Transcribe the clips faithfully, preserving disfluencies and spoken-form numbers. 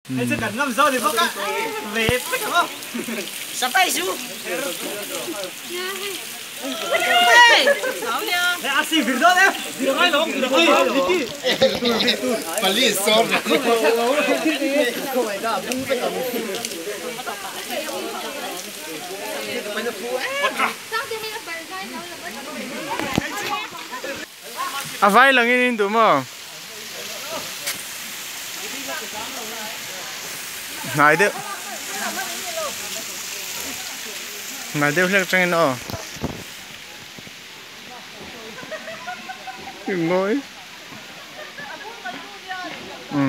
Hãy subscribe cho kênh Ghiền Mì Gõ để không bỏ lỡ những à vai là nghe tụi mà này đấy này đấy là trang nó đừng nói ừ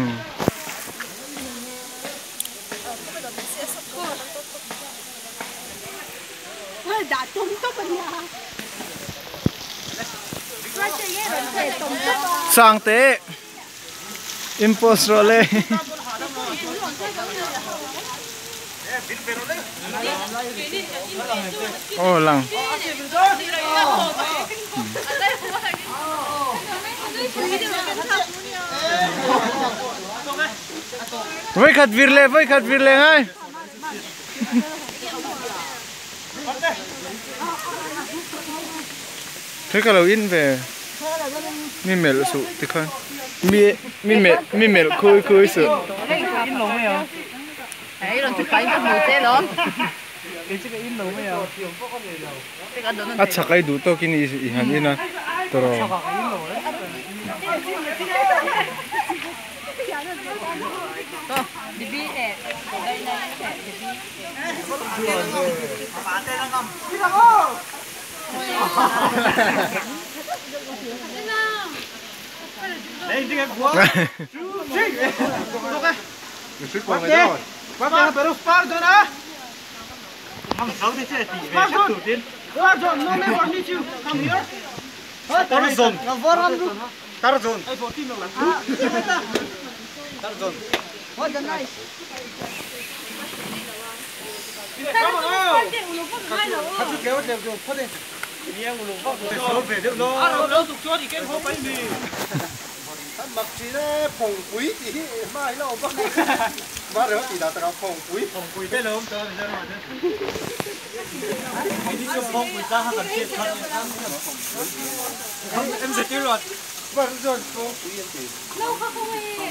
đã trúng tốt rồi nha. sang tế impulse role oh lang với khát vir lệ với khát vir lệ ngay thế cả lâu in về mi mẹ là số thì không mi mi mẹ mi mẹ khơi khơi số in lỗ没有？哎，人就快啲冇遮咯。你知個 in 路咩有？ 啊，拆開度都見你以前啲啦，多咯。 多，你邊誒？你你誒？ Đây đi cái quá. Được. Mình phải qua cái đó. Qua qua pero spar rồi nè. Không sáu thì sẽ tỷ về trước đầu tiên. Qua rồi, no me want me to come here. Tarzan. Nó vỡ ra luôn. Tarzan. À, Tarzan. what the nice. Hãy kéo đều đều phát đi. Miếng của lục để số về được lo. À, lâu tục cho thì cái hộp bánh mì. mặc gì đấy phồng quý thì mai nó bắt bắt được thì là tao phồng quý Phồng quý thế là không cho mình ra ngoài nữa. Anh đi cho phồng quý ta cần chết thật. Em sẽ tiêu luật. vâng rồi phồng quý yên thì Lâu không không